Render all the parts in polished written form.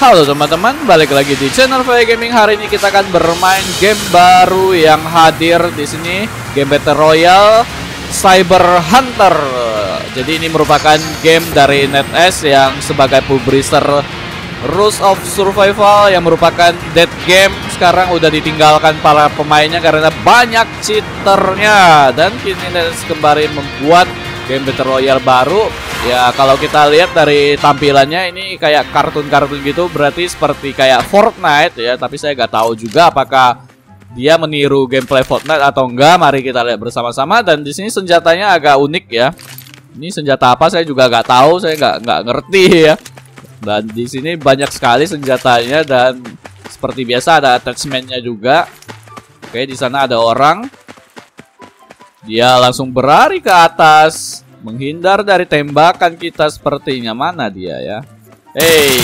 Halo teman-teman, balik lagi di channel VW Gaming. Hari ini kita akan bermain game baru yang hadir di sini, game Battle Royale Cyber Hunter. Jadi ini merupakan game dari NetEase yang sebagai publisher Rules of Survival yang merupakan dead game. Sekarang udah ditinggalkan para pemainnya karena banyak cheaternya. Dan kini NetEase kembali membuat game Battle Royale baru. Ya kalau kita lihat dari tampilannya ini kayak kartun-kartun gitu, berarti seperti kayak Fortnite ya. Tapi saya nggak tahu juga apakah dia meniru gameplay Fortnite atau enggak. Mari kita lihat bersama-sama. Dan di sini senjatanya agak unik ya. Ini senjata apa saya juga nggak tahu, saya nggak ngerti ya. Dan di sini banyak sekali senjatanya dan seperti biasa ada attachmentnya juga. Oke, di sana ada orang. Dia langsung berlari ke atas, menghindar dari tembakan kita sepertinya. Mana dia ya? Hey,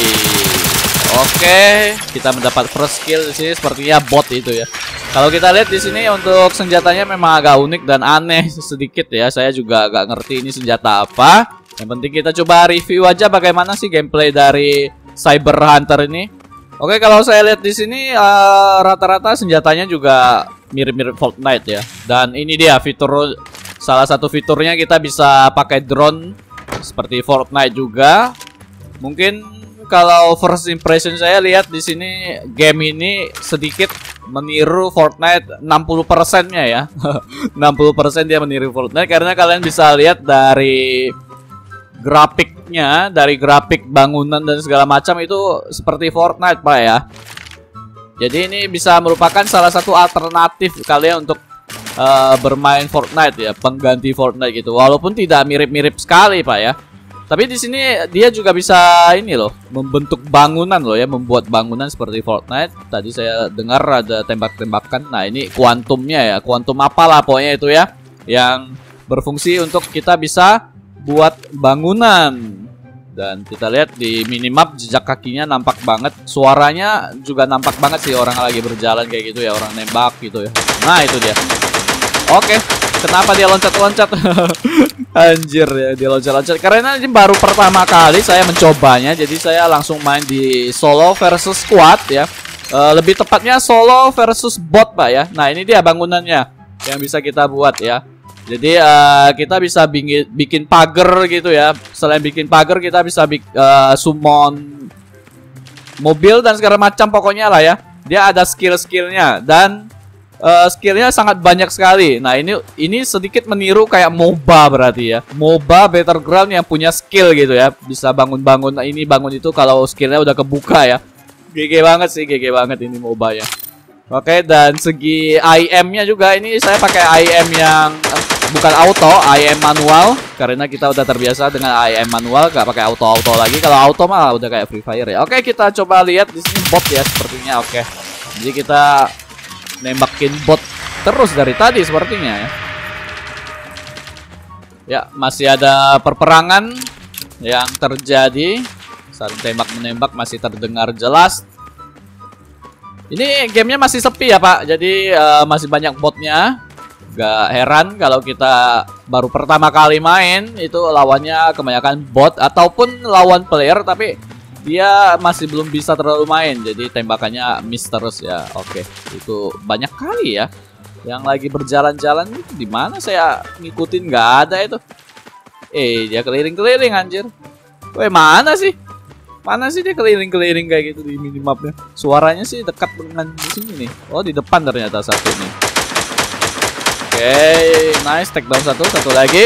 oke, kita mendapat first skill di sini. Sepertinya bot itu ya. Kalau kita lihat di sini untuk senjatanya memang agak unik dan aneh sedikit ya. Saya juga agak ngerti ini senjata apa. Yang penting kita coba review aja bagaimana sih gameplay dari Cyber Hunter ini. Oke, kalau saya lihat di sini rata-rata senjatanya juga mirip-mirip Fortnite ya. Dan ini dia fitur, salah satu fiturnya kita bisa pakai drone seperti Fortnite juga. Mungkin kalau first impression saya lihat di sini game ini sedikit meniru Fortnite 60%-nya ya. 60% dia meniru Fortnite karena kalian bisa lihat dari grafiknya, dari grafik bangunan dan segala macam itu seperti Fortnite Pak ya. Jadi ini bisa merupakan salah satu alternatif kalian untuk bermain Fortnite ya, pengganti Fortnite gitu. Walaupun tidak mirip-mirip sekali Pak ya. Tapi di sini dia juga bisa ini loh, membentuk bangunan loh ya, membuat bangunan seperti Fortnite. Tadi saya dengar ada tembak-tembakan. Nah, ini kuantumnya ya, kuantum apalah pokoknya itu ya, yang berfungsi untuk kita bisa buat bangunan. Dan kita lihat di minimap jejak kakinya nampak banget, suaranya juga nampak banget sih orang lagi berjalan kayak gitu ya, orang nembak gitu ya. Nah itu dia. Oke, kenapa dia loncat-loncat? Anjir ya, dia loncat-loncat karena ini baru pertama kali saya mencobanya. Jadi saya langsung main di solo versus squad ya. Lebih tepatnya solo versus bot Pak ya. Nah ini dia bangunannya yang bisa kita buat ya. Jadi kita bisa bikin pagar gitu ya. Selain bikin pagar kita bisa summon mobil dan segala macam pokoknya lah ya. Dia ada skill-skillnya dan skillnya sangat banyak sekali. Nah ini sedikit meniru kayak MOBA berarti ya. MOBA Battleground yang punya skill gitu ya. Bisa bangun-bangun ini bangun itu kalau skillnya udah kebuka ya. GG banget sih, GG banget ini MOBA ya. Oke, dan segi IM-nya juga ini saya pakai IM yang bukan auto, IM manual karena kita udah terbiasa dengan IM manual, gak pakai auto lagi. Kalau auto mah udah kayak Free Fire ya. Oke, kita coba lihat di sini bot ya sepertinya. Oke. Jadi kita nembakin bot terus dari tadi sepertinya ya. Ya, masih ada perperangan yang terjadi. Saling tembak-menembak masih terdengar jelas. Ini gamenya masih sepi ya Pak, jadi masih banyak botnya. Gak heran kalau kita baru pertama kali main itu lawannya kebanyakan bot ataupun lawan player, tapi dia masih belum bisa terlalu main, jadi tembakannya miss terus ya. Oke, itu banyak kali ya yang lagi berjalan-jalan. Di mana saya ngikutin nggak ada itu. Dia keliling-keliling anjir. Weh, mana sih? Mana sih dia keliling-keliling kayak gitu di minimapnya? Suaranya sih dekat dengan di sini nih. Oh, di depan ternyata satu nih. Oke, nice, take down satu lagi.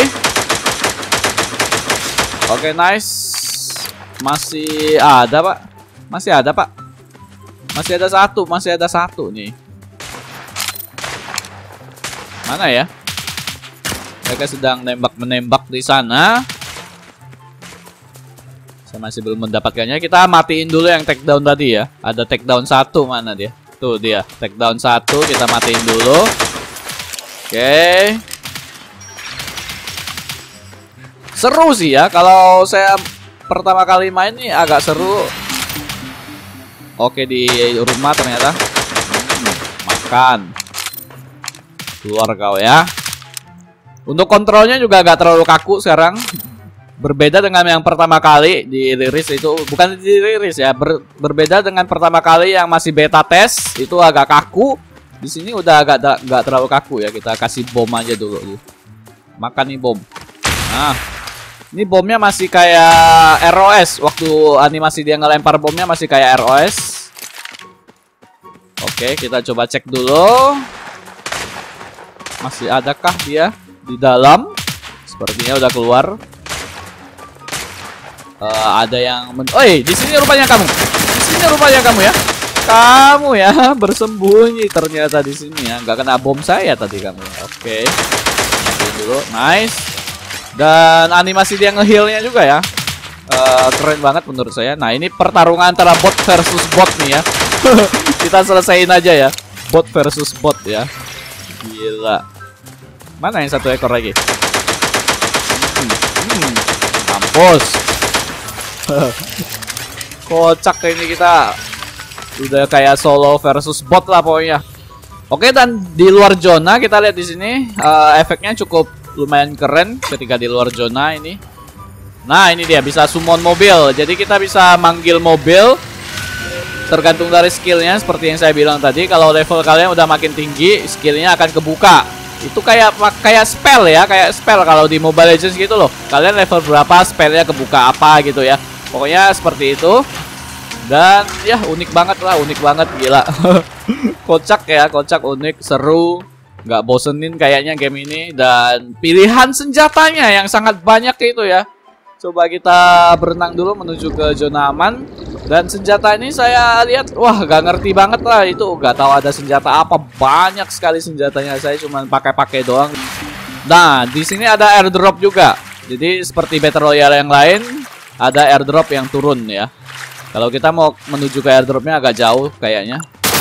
Oke, nice. Masih ada Pak. Masih ada Pak. Masih ada satu nih. Mana ya? Mereka sedang menembak di sana. Saya masih belum mendapatkannya. Kita matiin dulu yang take down tadi ya. Ada take down satu, mana dia? Tuh dia, take down satu, kita matiin dulu. Oke. Seru sih ya. Kalau saya pertama kali main nih agak seru. Oke, di rumah ternyata. Makan. Keluar kau ya. Untuk kontrolnya juga agak terlalu kaku sekarang. Berbeda dengan yang pertama kali dirilis itu, bukan dirilis ya, berbeda dengan pertama kali yang masih beta test itu agak kaku. Di sini udah agak nggak terlalu kaku ya. Kita kasih bom aja dulu. Makan nih bom. Nah, ini bomnya masih kayak ROS. Waktu animasi dia ngelempar bomnya masih kayak ROS. Oke, kita coba cek dulu. Masih adakah dia di dalam? Sepertinya udah keluar. Ada yang oi, di sini rupanya kamu. Di sini rupanya kamu ya. Kamu ya bersembunyi ternyata di sini ya. Nggak kena bom saya tadi kamu. Oke. Mati dulu. Nice. Dan animasi dia nge-heal-nya juga ya. Keren banget menurut saya. Nah, ini pertarungan antara bot versus bot nih ya. Kita selesain aja ya. Bot versus bot ya. Gila. Mana yang satu ekor lagi? Mampus. Kocak ini kita. Udah kayak solo versus bot lah pokoknya. Oke, dan di luar zona kita lihat di sini efeknya cukup lumayan keren ketika di luar zona ini. Nah, ini dia bisa summon mobil. Jadi kita bisa manggil mobil tergantung dari skillnya. Seperti yang saya bilang tadi, kalau level kalian udah makin tinggi, skillnya akan kebuka. Itu kayak spell ya, kayak spell kalau di Mobile Legends gitu loh. Kalian level berapa, spellnya kebuka apa gitu ya. Pokoknya seperti itu. Dan ya unik banget lah, unik banget, gila. Kocak ya, kocak, unik, seru, nggak bosenin kayaknya game ini. Dan pilihan senjatanya yang sangat banyak itu ya. Coba kita berenang dulu menuju ke zona aman. Dan senjata ini saya lihat, wah gak ngerti banget lah itu. Gak tahu ada senjata apa, banyak sekali senjatanya. Saya cuma pakai doang. Nah, di sini ada airdrop juga. Jadi seperti Battle Royale yang lain, ada airdrop yang turun ya. Kalau kita mau menuju ke airdropnya agak jauh kayaknya.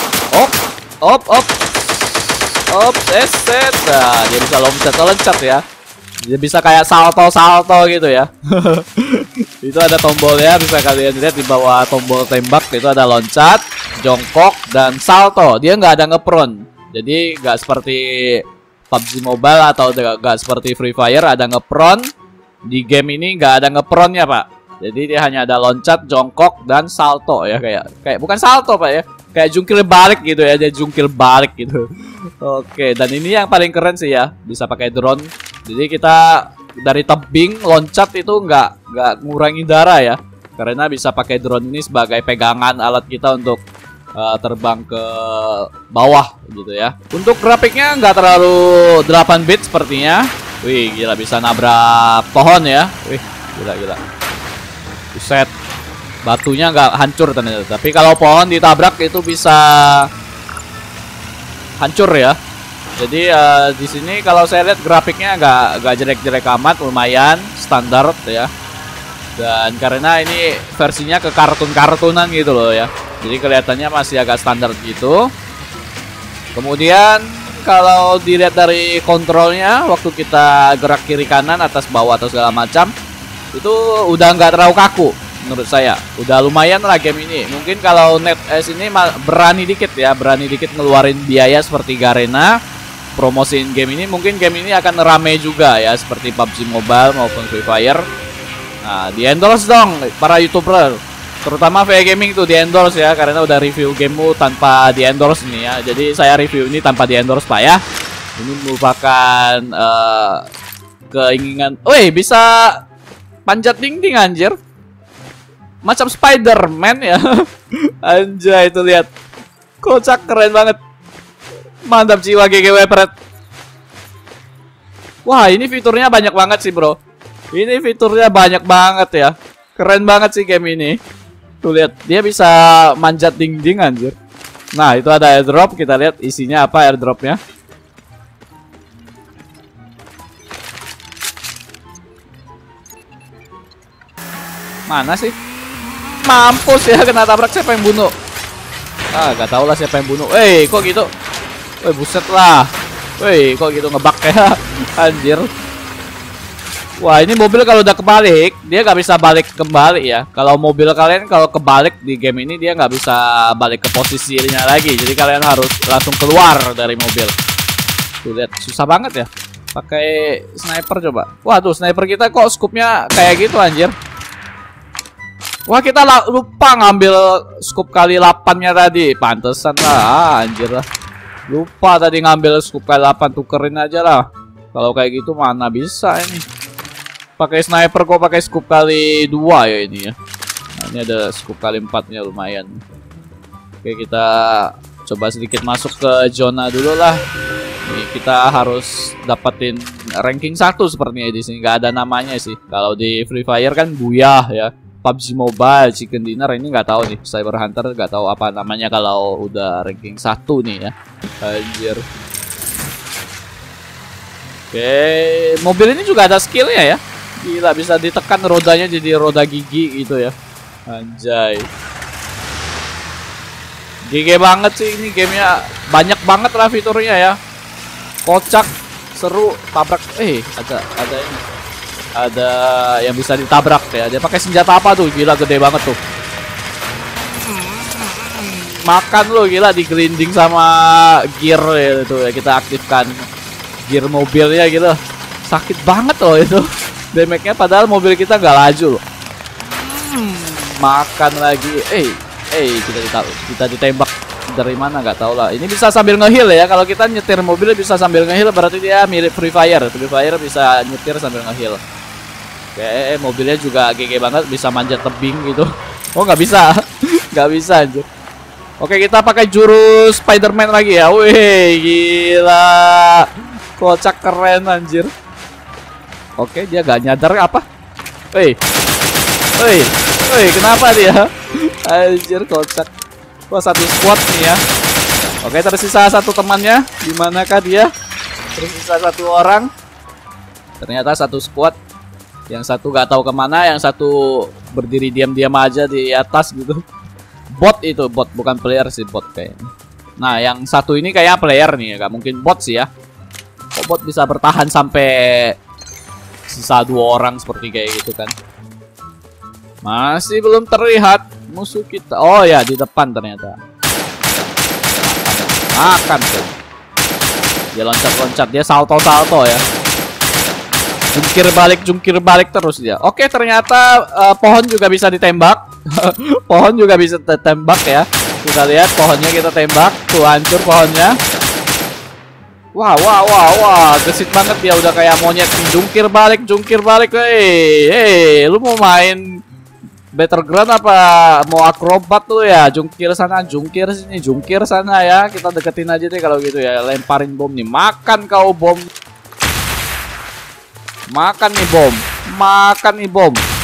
Set. Nah, dia bisa loncat ya. Dia bisa kayak salto gitu ya. Itu ada tombolnya, bisa kalian lihat di bawah tombol tembak itu ada loncat, jongkok, dan salto. Dia nggak ada ngepron. Jadi nggak seperti PUBG Mobile atau nggak seperti Free Fire ada ngepron. Di game ini nggak ada ngepronnya, Pak. Jadi dia hanya ada loncat, jongkok, dan salto ya, kayak bukan salto Pak ya, kayak jungkir balik gitu ya, dia jungkir balik gitu. Oke, dan ini yang paling keren sih ya, bisa pakai drone. Jadi kita dari tebing loncat itu nggak ngurangi darah ya, karena bisa pakai drone ini sebagai pegangan alat kita untuk terbang ke bawah gitu ya. Untuk grafiknya nggak terlalu 8 bit sepertinya. Wih, gila, bisa nabrak pohon ya. Wih, gila. Buset, batunya nggak hancur ternyata. Tapi kalau pohon ditabrak itu bisa hancur ya. Jadi di sini kalau saya lihat grafiknya nggak jelek-jelek amat, lumayan standar ya. Dan karena ini versinya ke kartun-kartunan gitu loh ya. Jadi kelihatannya masih agak standar gitu. Kemudian kalau dilihat dari kontrolnya, waktu kita gerak kiri kanan, atas bawah atau segala macam, itu udah nggak terlalu kaku menurut saya. Udah lumayan lah game ini. Mungkin kalau NetEase ini berani dikit ya, berani dikit ngeluarin biaya seperti Garena promosiin game ini, mungkin game ini akan rame juga ya, seperti PUBG Mobile maupun Free Fire. Nah, di endorse dong para YouTuber, terutama VE Gaming tuh di endorse ya, karena udah review gamemu tanpa di endorse nih ya. Jadi saya review ini tanpa di endorse Pak ya. Ini merupakan keinginan. Woi, bisa panjat dinding anjir. Macam Spider-Man ya. Anjay, itu lihat. Kocak, keren banget. Mantap jiwa GGW Pret. Wah, ini fiturnya banyak banget sih, Bro. Ini fiturnya banyak banget ya. Keren banget sih game ini. Tuh lihat, dia bisa manjat dinding anjir. Nah, itu ada airdrop, kita lihat isinya apa airdropnya. Mana sih? Mampus ya, kena tabrak. Siapa yang bunuh? Ah, gak tau lah siapa yang bunuh. Weh, kok gitu? Weh, buset lah. Weh, kok gitu ngebug ya? Anjir. Wah, ini mobil kalau udah kebalik, dia nggak bisa balik kembali ya. Kalau mobil kalian kalau kebalik di game ini, dia nggak bisa balik ke posisinya lagi. Jadi kalian harus langsung keluar dari mobil. Tuh lihat, susah banget ya. Pakai sniper coba. Wah tuh sniper kita kok scope-nya kayak gitu anjir. Wah kita lupa ngambil scope kali 8-nya tadi. Pantesan lah anjir lah. Lupa tadi ngambil scope kali 8, tukerin aja lah. Kalau kayak gitu mana bisa ini. Pakai sniper kok pakai scope kali 2 ya ini ya. Nah, ini ada scope kali 4-nya lumayan. Oke kita coba sedikit masuk ke zona dulu lah. Nih, kita harus dapetin ranking 1 sepertinya di sini. Gak ada namanya sih. Kalau di Free Fire kan Buyah ya. PUBG Mobile, Chicken Dinner ini nggak tahu nih. Cyber Hunter nggak tahu apa namanya kalau udah ranking 1 nih ya. Anjir. Oke, mobil ini juga ada skillnya ya. Gila bisa ditekan rodanya jadi roda gigi gitu ya. Anjay. GG banget sih ini gamenya. Banyak banget lah fiturnya ya. Kocak, seru, tabrak. Ada ini. Ada yang bisa ditabrak ya. Dia pakai senjata apa tuh? Gila gede banget tuh. Makan lo gila digelinding sama gear ya, itu ya kita aktifkan gear mobilnya gitu. Sakit banget loh itu. Damage-nya padahal mobil kita nggak laju loh. Makan lagi. Kita ditembak dari mana nggak tahu lah. Ini bisa sambil ngeheal ya. Kalau kita nyetir mobil bisa sambil ngeheal berarti dia mirip Free Fire. Free Fire bisa nyetir sambil ngeheal. Oke, mobilnya juga GG banget, bisa manjat tebing gitu. Oh nggak bisa, nggak bisa anjir. Oke kita pakai jurus Spider-Man lagi ya. Wih gila, kocak keren anjir. Oke dia gak nyadar apa? Wih, kenapa dia? Anjir kocak. Wah satu squad nih ya. Oke tersisa satu temannya. Dimanakah dia? Tersisa satu orang. Ternyata satu squad. Yang satu gak tahu kemana, yang satu berdiri diam-diam aja di atas gitu. Bot itu, bot bukan player sih, bot kayaknya. Nah, yang satu ini kayak player nih, gak mungkin bot sih ya. Kok bot bisa bertahan sampai sisa 2 orang seperti kayak gitu kan. Masih belum terlihat musuh kita. Oh ya, di depan ternyata. Makan tuh. Dia loncat-loncat, dia salto-salto ya. Jungkir balik terus dia. Oke ternyata pohon juga bisa ditembak. Pohon juga bisa ditembak ya. Kita lihat pohonnya kita tembak. Tuh hancur pohonnya. Wah. Gesit banget dia udah kayak monyet. Jungkir balik. Hey, lu mau main Battleground apa mau akrobat tuh ya? Jungkir sana, jungkir sini, jungkir sana ya. Kita deketin aja deh kalau gitu ya. Lemparin bom nih. Makan kau bom. Makan nih bom. Makan nih,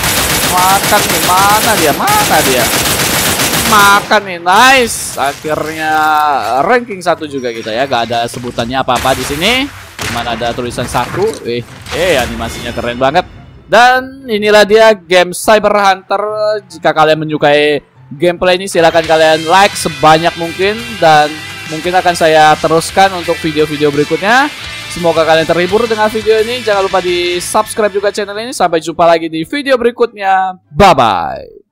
mana dia? Makan nih, nice. Akhirnya ranking 1 juga kita ya. Gak ada sebutannya apa-apa di sini. Cuman ada tulisan 1. Animasinya keren banget. Dan inilah dia game Cyber Hunter. Jika kalian menyukai gameplay ini silahkan kalian like sebanyak mungkin. Dan mungkin akan saya teruskan untuk video-video berikutnya. Semoga kalian terhibur dengan video ini. Jangan lupa di subscribe juga channel ini. Sampai jumpa lagi di video berikutnya. Bye-bye.